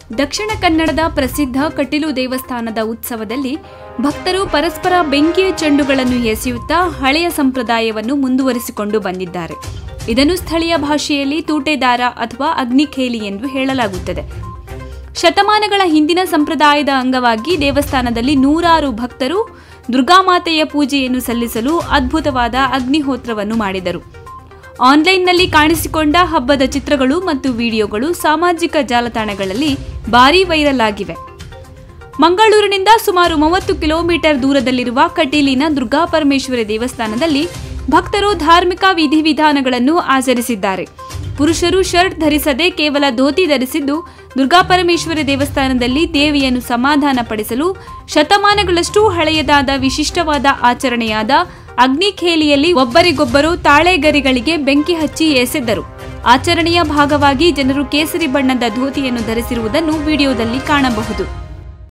ದಕ್ಷಿಣ ಕನ್ನಡದ ಪ್ರಸಿದ್ಧ ಕಟೀಲು ದೇವಸ್ಥಾನದ ಉತ್ಸವದಲ್ಲಿ ಭಕ್ತರು ಪರಸ್ಪರ ಬೆಂಕಿಯ ಚೆಂಡುಗಳನ್ನು ಎಸೆಯುತ್ತಾ ಹಳೆಯ ಸಂಪ್ರದಾಯವನ್ನು ಮುಂದುವರಿಸಿಕೊಂಡು ಬಂದಿದ್ದಾರೆ. ಇದನ್ನು ಸ್ಥಳೀಯ ಭಾಷೆಯಲ್ಲಿ ತೂಟೆದಾರ ಅಥವಾ ಅಗ್ನಿಖೇಲಿ ಎಂದು ಹೇಳಲಾಗುತ್ತದೆ. ಶತಮಾನಗಳ ಹಿಂದಿನ ಸಂಪ್ರದಾಯದ ಅಂಗವಾಗಿ ದೇವಸ್ಥಾನದಲ್ಲಿ ನೂರಾರು ಭಕ್ತರು ದುರ್ಗಾಮಾತೆಯ ಪೂಜೆಯನ್ನು ಸಲ್ಲಿಸಲು ಅದ್ಭುತವಾದ ಅಗ್ನಿಹೋತ್ರವನ್ನು ಮಾಡಿದರು. ಆನ್ಲೈನ್ನಲ್ಲಿ ಕಾಣಿಸಿಕೊಂಡ ಹಬ್ಬದ ಚಿತ್ರಗಳು ಮತ್ತು ವಿಡಿಯೋಗಳು ಸಾಮಾಜಿಕ ಜಾಲತಾಣಗಳಲ್ಲಿ ಭಾರೀ ವೈರಲ್ ಆಗಿವೆ. ಮಂಗಳೂರಿನಿಂದ ಸುಮಾರು 30 ಕಿಲೋಮೀಟರ್ ದೂರದಲ್ಲಿರುವ ಕಟೀಲಿನ ದುರ್ಗಾಪರಮೇಶ್ವರಿ ದೇವಸ್ಥಾನದಲ್ಲಿ ಭಕ್ತರು ಧಾರ್ಮಿಕ ವಿಧಿವಿಧಾನಗಳನ್ನು ಆಚರಿಸಿದ್ದಾರೆ. ಪುರುಷರು ಶರ್ಟ್ ಧರಿಸದೆ ಕೇವಲ ಧೋತಿ ಧರಿಸಿದ್ದು, ದುರ್ಗಾಪರಮೇಶ್ವರಿ ದೇವಸ್ಥಾನದಲ್ಲಿ ದೇವಿಯನ್ನು ಸಮಾಧಾನಪಡಿಸಲು ಶತಮಾನಗಳಷ್ಟು ಹಳೆಯದಾದ ವಿಶಿಷ್ಟವಾದ ಆಚರಣೆಯಾದ ಅಗ್ನಿಖೇಲಿಯಲ್ಲಿ ಒಬ್ಬರಿಗೊಬ್ಬರು ತಾಳೆಗರಿಗಳಿಗೆ ಬೆಂಕಿ ಹಚ್ಚಿ ಎಸೆದರು. ಆಚರಣೆಯ ಭಾಗವಾಗಿ ಜನರು ಕೇಸರಿ ಬಣ್ಣದ ಧೋತಿಯನ್ನು ಧರಿಸಿರುವುದನ್ನು ವಿಡಿಯೋದಲ್ಲಿ ಕಾಣಬಹುದು.